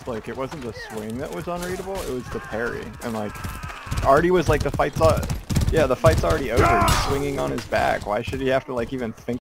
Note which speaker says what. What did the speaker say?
Speaker 1: like, it wasn't the swing that was unreadable, it was the parry. And like, Artie was like, the fight's already over, he's swinging on his back, why should he have to like even think